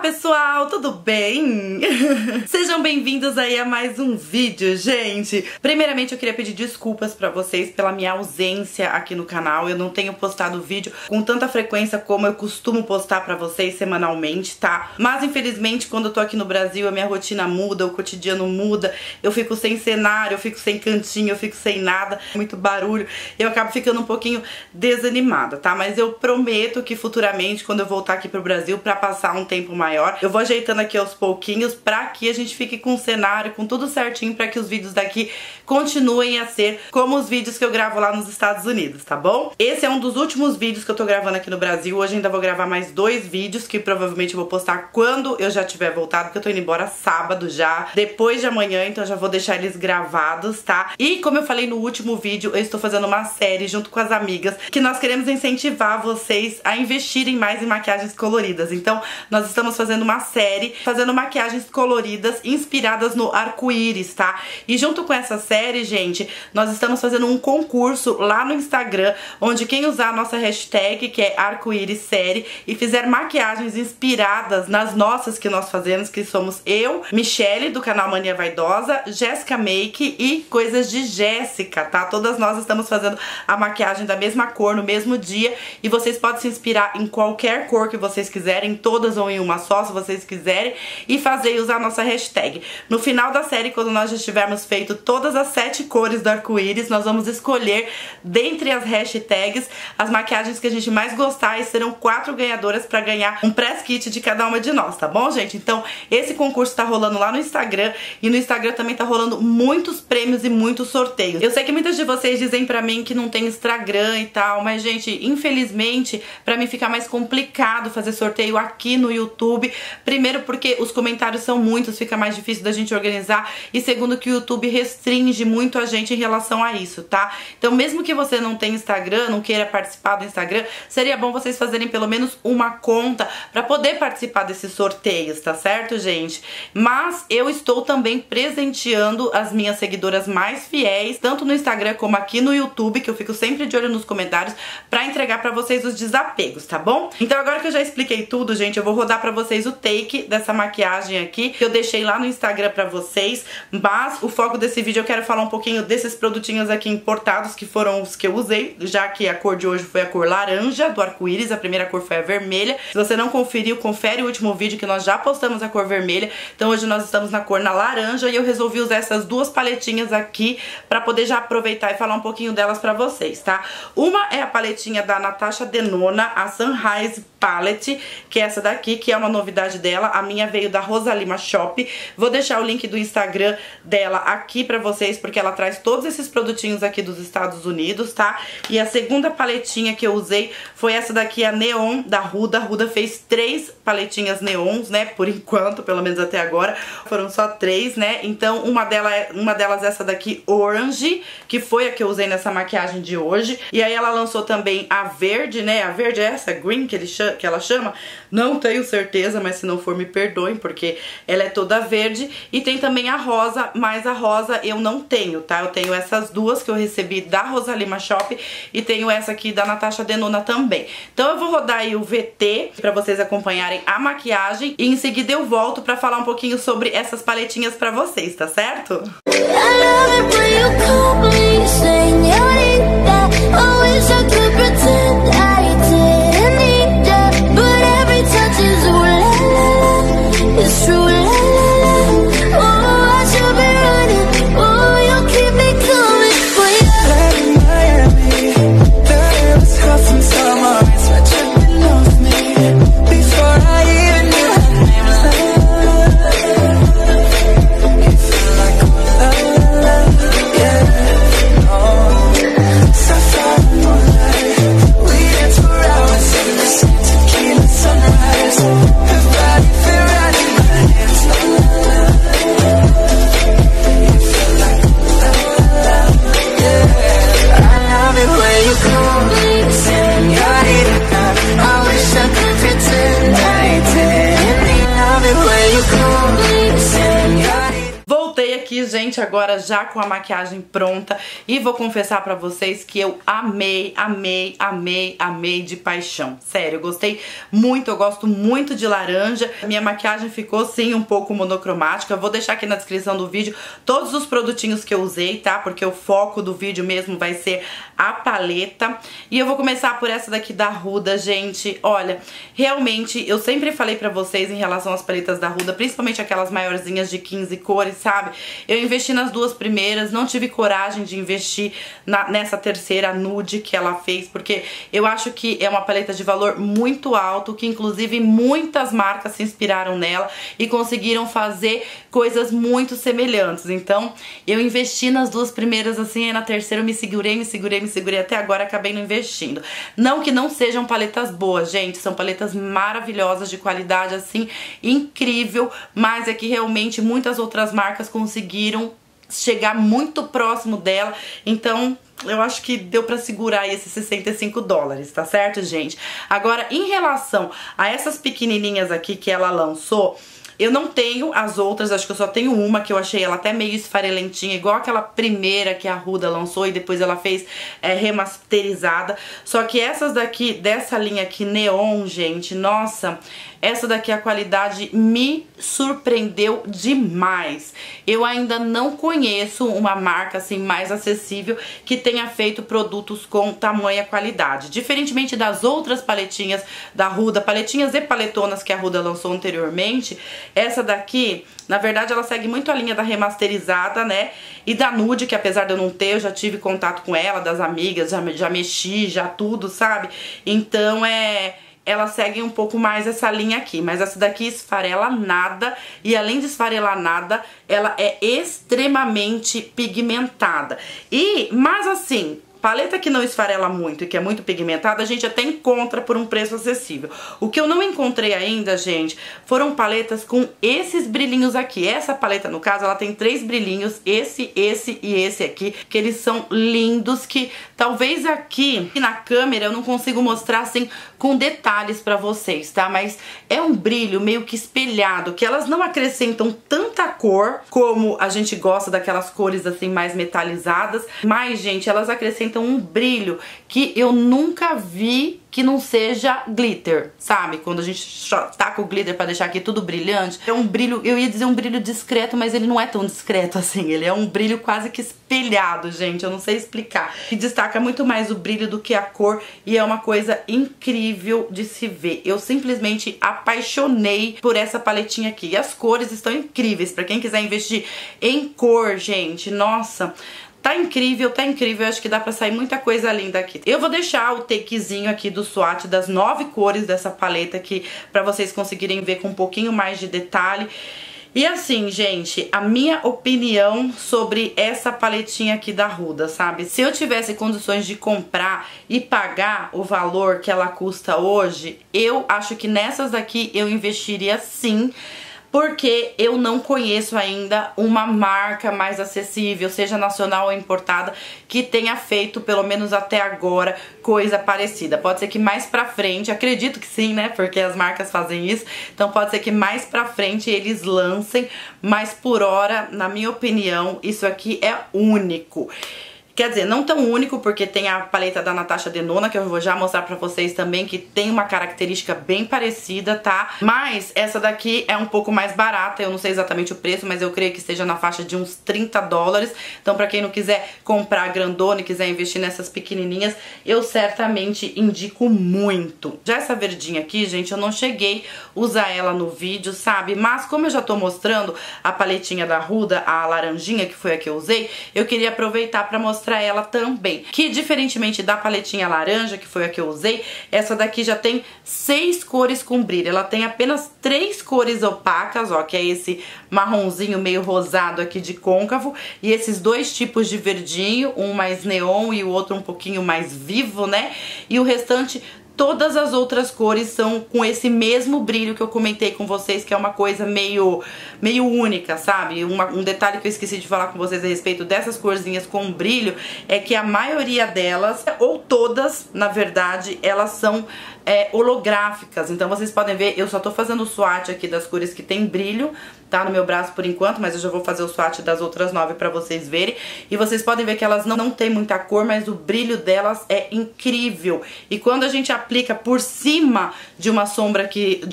pessoal, tudo bem? Sejam bem-vindos aí a mais um vídeo, gente. Primeiramente eu queria pedir desculpas pra vocês pela minha ausência aqui no canal. Eu não tenho postado vídeo com tanta frequência como eu costumo postar pra vocês semanalmente, tá? Mas infelizmente quando eu tô aqui no Brasil a minha rotina muda, o cotidiano muda. Eu fico sem cenário, eu fico sem cantinho, eu fico sem nada, muito barulho. Eu acabo ficando um pouquinho desanimada, tá? Mas eu prometo que futuramente, quando eu voltar aqui pro Brasil pra passar um tempo maior, eu vou ajeitando aqui aos pouquinhos pra que a gente fique com o cenário, com tudo certinho, pra que os vídeos daqui continuem a ser como os vídeos que eu gravo lá nos Estados Unidos, tá bom? Esse é um dos últimos vídeos que eu tô gravando aqui no Brasil. Hoje ainda vou gravar mais 2 vídeos que provavelmente eu vou postar quando eu já tiver voltado, porque eu tô indo embora sábado já, depois de amanhã, então eu já vou deixar eles gravados, tá? E como eu falei no último vídeo, eu estou fazendo uma série junto com as amigas que nós queremos incentivar vocês a investirem mais em maquiagens coloridas. Então nós estamos fazendo uma série, fazendo maquiagens coloridas inspiradas no arco-íris, tá? E junto com essa série, gente, nós estamos fazendo um concurso lá no Instagram, onde quem usar a nossa hashtag, que é arco-íris série, e fizer maquiagens inspiradas nas nossas que nós fazemos, que somos eu, Michelle, do canal Mania Vaidosa, Jéssica Make e Coisas de Jéssica, tá? Todas nós estamos fazendo a maquiagem da mesma cor, no mesmo dia, e vocês podem se inspirar em qualquer cor que vocês quiserem, todas ou em uma só, se vocês quiserem, e fazer e usar a nossa hashtag. No final da série, quando nós já tivermos feito todas as 7 cores do arco-íris, nós vamos escolher, dentre as hashtags, as maquiagens que a gente mais gostar, e serão 4 ganhadoras pra ganhar um press kit de cada uma de nós, tá bom, gente? Então, esse concurso tá rolando lá no Instagram, e no Instagram também tá rolando muitos prêmios e muitos sorteios. Eu sei que muitas de vocês dizem pra mim que não tem Instagram e tal, mas, gente, infelizmente, pra mim fica mais complicado fazer sorteio aqui no YouTube. Primeiro porque os comentários são muitos, fica mais difícil da gente organizar, e segundo que o YouTube restringe muito a gente em relação a isso, tá? Então mesmo que você não tenha Instagram, não queira participar do Instagram, seria bom vocês fazerem pelo menos uma conta pra poder participar desses sorteios, tá certo, gente? Mas eu estou também presenteando as minhas seguidoras mais fiéis, tanto no Instagram como aqui no YouTube, que eu fico sempre de olho nos comentários pra entregar pra vocês os desapegos, tá bom? Então agora que eu já expliquei tudo, gente, eu vou rodar pra vocês o take dessa maquiagem aqui, que eu deixei lá no Instagram pra vocês, mas o foco desse vídeo eu quero falar um pouquinho desses produtinhos aqui importados, que foram os que eu usei, já que a cor de hoje foi a cor laranja do arco-íris, a primeira cor foi a vermelha. Se você não conferiu, confere o último vídeo que nós já postamos a cor vermelha. Então hoje nós estamos na cor na laranja, e eu resolvi usar essas 2 paletinhas aqui pra poder já aproveitar e falar um pouquinho delas pra vocês, tá? Uma é a paletinha da Natasha Denona, a Sunrise Palette, que é essa daqui, que é uma novidade dela. A minha veio da Rosalima Shop. Vou deixar o link do Instagram dela aqui pra vocês, porque ela traz todos esses produtinhos aqui dos Estados Unidos, tá? E a segunda paletinha que eu usei foi essa daqui, a Neon, da Huda. A Huda fez 3 paletinhas neons, né? Por enquanto, pelo menos até agora. Foram só 3, né? Então, uma delas é essa daqui, Orange, que foi a que eu usei nessa maquiagem de hoje. E aí ela lançou também a verde, né? A verde é essa, Green, que ela chama. Não tenho certeza, mas se não for, me perdoem, porque ela é toda verde. E tem também a rosa, mas a rosa eu não tenho, tá? Eu tenho essas 2 que eu recebi da Rosalima Shop, e tenho essa aqui da Natasha Denona também. Então eu vou rodar aí o VT pra vocês acompanharem a maquiagem, e em seguida eu volto pra falar um pouquinho sobre essas paletinhas pra vocês, tá certo? Oh aqui, gente, agora já com a maquiagem pronta. E vou confessar pra vocês que eu amei, amei, amei, amei de paixão. Sério, eu gostei muito, eu gosto muito de laranja. A minha maquiagem ficou, sim, um pouco monocromática. Eu vou deixar aqui na descrição do vídeo todos os produtinhos que eu usei, tá? Porque o foco do vídeo mesmo vai ser a paleta. E eu vou começar por essa daqui da Huda, gente. Olha, realmente, eu sempre falei pra vocês em relação às paletas da Huda, principalmente aquelas maiorzinhas de 15 cores, sabe? Eu investi nas duas primeiras, não tive coragem de investir nessa terceira nude que ela fez, porque eu acho que é uma paleta de valor muito alto, que inclusive muitas marcas se inspiraram nela e conseguiram fazer coisas muito semelhantes. Então, eu investi nas duas primeiras assim, e na terceira eu me segurei até agora, acabei não investindo. Não que não sejam paletas boas, gente, são paletas maravilhosas, de qualidade assim, incrível, mas é que realmente muitas outras marcas conseguiram chegar muito próximo dela, então eu acho que deu pra segurar esses 65 dólares, tá certo, gente? Agora, em relação a essas pequenininhas aqui que ela lançou, eu não tenho as outras, acho que eu só tenho uma, que eu achei ela até meio esfarelentinha, igual aquela primeira que a Huda lançou e depois ela fez remasterizada. Só que essas daqui, dessa linha aqui, neon, gente, nossa, essa daqui a qualidade me surpreendeu demais. Eu ainda não conheço uma marca assim mais acessível que tenha feito produtos com tamanha qualidade. Diferentemente das outras paletinhas da Huda, paletinhas e paletonas que a Huda lançou anteriormente, essa daqui, na verdade, ela segue muito a linha da remasterizada, né? E da nude, que apesar de eu não ter, eu já tive contato com ela, das amigas, já mexi, já tudo, sabe? Então ela segue um pouco mais essa linha aqui, mas essa daqui esfarela nada, e além de esfarelar nada, ela é extremamente pigmentada. Mas assim, paleta que não esfarela muito e que é muito pigmentada, a gente até encontra por um preço acessível. O que eu não encontrei ainda, gente, foram paletas com esses brilhinhos aqui. Essa paleta, no caso, ela tem 3 brilhinhos, esse e esse aqui, que eles são lindos, que talvez aqui na câmera eu não consigo mostrar assim com detalhes pra vocês, tá? Mas é um brilho meio que espelhado, que elas não acrescentam tanta cor como a gente gosta daquelas cores assim mais metalizadas, mas, gente, elas acrescentam um brilho que eu nunca vi que não seja glitter, sabe? Quando a gente taca o glitter pra deixar aqui tudo brilhante. É um brilho, eu ia dizer um brilho discreto, mas ele não é tão discreto assim. Ele é um brilho quase que espelhado, gente. Eu não sei explicar. E destaca muito mais o brilho do que a cor. E é uma coisa incrível de se ver. Eu simplesmente apaixonei por essa paletinha aqui. E as cores estão incríveis. Pra quem quiser investir em cor, gente, nossa, tá incrível, acho que dá pra sair muita coisa linda aqui. Eu vou deixar o takezinho aqui do swatch das 9 cores dessa paleta aqui pra vocês conseguirem ver com um pouquinho mais de detalhe. E assim, gente, a minha opinião sobre essa paletinha aqui da Huda, sabe? Se eu tivesse condições de comprar e pagar o valor que ela custa hoje, eu acho que nessas daqui eu investiria sim, porque eu não conheço ainda uma marca mais acessível, seja nacional ou importada, que tenha feito, pelo menos até agora, coisa parecida. Pode ser que mais pra frente, acredito que sim, né, porque as marcas fazem isso, então pode ser que mais pra frente eles lancem, mas por hora, na minha opinião, isso aqui é único. Quer dizer, não tão único, porque tem a paleta da Natasha Denona, que eu vou já mostrar pra vocês também, que tem uma característica bem parecida, tá? Mas essa daqui é um pouco mais barata, eu não sei exatamente o preço, mas eu creio que esteja na faixa de uns 30 dólares. Então, pra quem não quiser comprar a grandona e quiser investir nessas pequenininhas, eu certamente indico muito. Já essa verdinha aqui, gente, eu não cheguei a usar ela no vídeo, sabe? Mas como eu já tô mostrando a paletinha da Huda, a laranjinha, que foi a que eu usei, eu queria aproveitar pra mostrar ela também, que diferentemente da paletinha laranja, que foi a que eu usei, essa daqui já tem 6 cores com brilho. Ela tem apenas 3 cores opacas, ó, que é esse marronzinho meio rosado aqui de côncavo, e esses 2 tipos de verdinho, um mais neon e o outro um pouquinho mais vivo, né? E o restante, todas as outras cores são com esse mesmo brilho que eu comentei com vocês, que é uma coisa meio única, sabe? Um detalhe que eu esqueci de falar com vocês a respeito dessas corzinhas com brilho é que a maioria delas, ou todas, na verdade, elas são holográficas. Então vocês podem ver, eu só tô fazendo o swatch aqui das cores que tem brilho, tá, no meu braço por enquanto, mas eu já vou fazer o swatch das outras 9 pra vocês verem. E vocês podem ver que elas não tem muita cor, mas o brilho delas é incrível. E quando a gente aplica por cima de uma sombra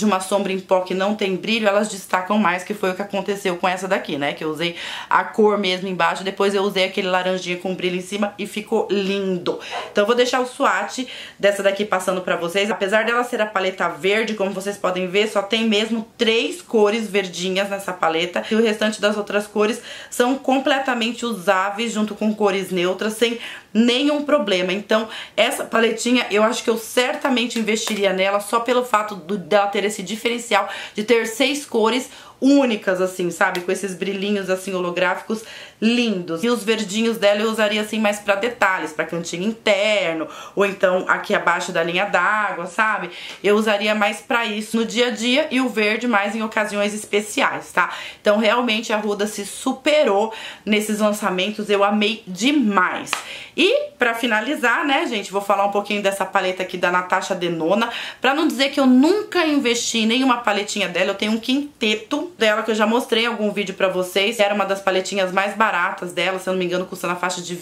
em pó que não tem brilho, elas destacam mais, que foi o que aconteceu com essa daqui, né? Que eu usei a cor mesmo embaixo, depois eu usei aquele laranjinha com brilho em cima e ficou lindo. Então eu vou deixar o swatch dessa daqui passando pra vocês. Apesar dela ser a paleta verde, como vocês podem ver, só tem mesmo 3 cores verdinhas nessa paleta. E o restante das outras cores são completamente usáveis junto com cores neutras, sem nenhum problema. Então essa paletinha eu acho que eu certamente investiria nela só pelo fato dela ter esse diferencial de ter 6 cores únicas, assim, sabe? Com esses brilhinhos, assim, holográficos lindos. E os verdinhos dela eu usaria, assim, mais pra detalhes, pra cantinho interno, ou então aqui abaixo da linha d'água, sabe? Eu usaria mais pra isso no dia a dia, e o verde mais em ocasiões especiais, tá? Então, realmente, a Huda se superou nesses lançamentos, eu amei demais. E, pra finalizar, né, gente, vou falar um pouquinho dessa paleta aqui da Natasha Denona, pra não dizer que eu nunca investi em nenhuma paletinha dela. Eu tenho um quinteto dela que eu já mostrei em algum vídeo pra vocês. Era uma das paletinhas mais baratas dela, se eu não me engano, custa na faixa de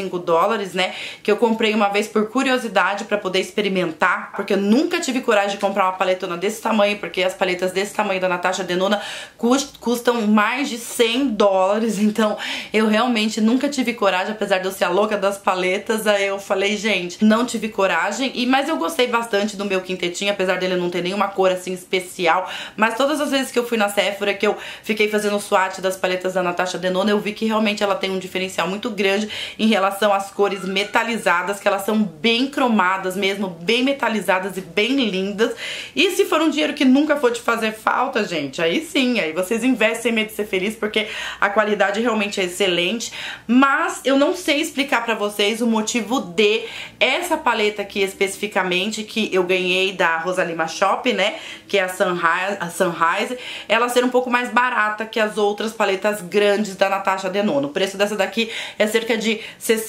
$25, né, que eu comprei uma vez por curiosidade pra poder experimentar, porque eu nunca tive coragem de comprar uma paletona desse tamanho, porque as paletas desse tamanho da Natasha Denona custam mais de $100, então eu realmente nunca tive coragem, apesar de eu ser a louca das paletas. Aí eu falei, gente, não tive coragem, mas eu gostei bastante do meu quintetinho, apesar dele não ter nenhuma cor assim especial. Mas todas as vezes que eu fui na Sephora, que eu fiquei fazendo o swatch das paletas da Natasha Denona, eu vi que realmente ela tem um diferencial muito grande em relação às cores metalizadas, que elas são bem cromadas mesmo, bem metalizadas e bem lindas. E se for um dinheiro que nunca for te fazer falta, gente, aí sim, aí vocês investem sem medo de ser feliz, porque a qualidade realmente é excelente. Mas eu não sei explicar pra vocês o motivo de essa paleta aqui especificamente, que eu ganhei da Rosalima Shop, né, que é a Sunrise, ela ser um pouco mais barata que as outras paletas grandes da Natasha Denona. O preço dessa daqui é cerca de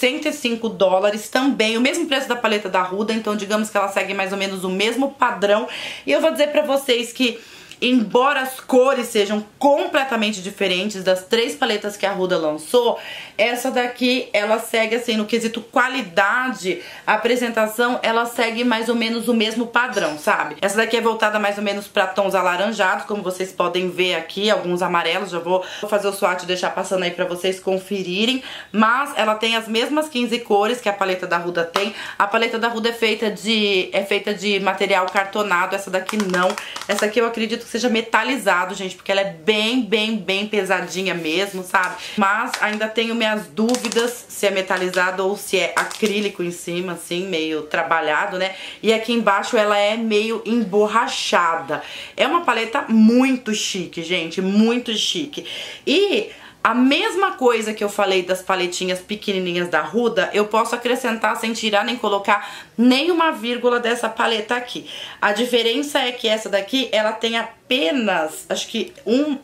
$65, também o mesmo preço da paleta da Huda, então digamos que ela segue mais ou menos o mesmo padrão. E eu vou dizer pra vocês que, embora as cores sejam completamente diferentes das 3 paletas que a Huda lançou, essa daqui, ela segue assim, no quesito qualidade, a apresentação, ela segue mais ou menos o mesmo padrão, sabe? Essa daqui é voltada mais ou menos pra tons alaranjados, como vocês podem ver aqui, alguns amarelos. Já vou fazer o swatch e deixar passando aí pra vocês conferirem. Mas ela tem as mesmas 15 cores que a paleta da Huda tem. A paleta da Huda é feita de material cartonado, essa daqui não. Essa aqui eu acredito que seja metalizado, gente, porque ela é bem pesadinha mesmo, sabe? Mas ainda tenho minhas dúvidas se é metalizado ou se é acrílico em cima, assim, meio trabalhado, né? E aqui embaixo ela é meio emborrachada. É uma paleta muito chique, gente, muito chique. E a mesma coisa que eu falei das paletinhas pequenininhas da Huda, eu posso acrescentar sem tirar nem colocar nenhuma vírgula dessa paleta aqui. A diferença é que essa daqui, ela tem apenas, acho que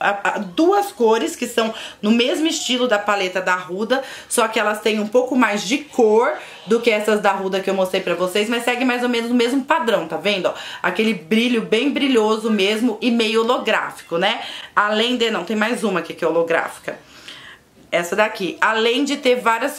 2 cores que são no mesmo estilo da paleta da Huda, só que elas têm um pouco mais de cor do que essas da Huda que eu mostrei pra vocês, mas segue mais ou menos o mesmo padrão, tá vendo? Ó, aquele brilho bem brilhoso mesmo e meio holográfico, né? Além de... não, tem mais uma aqui que é holográfica. Essa daqui, além de ter várias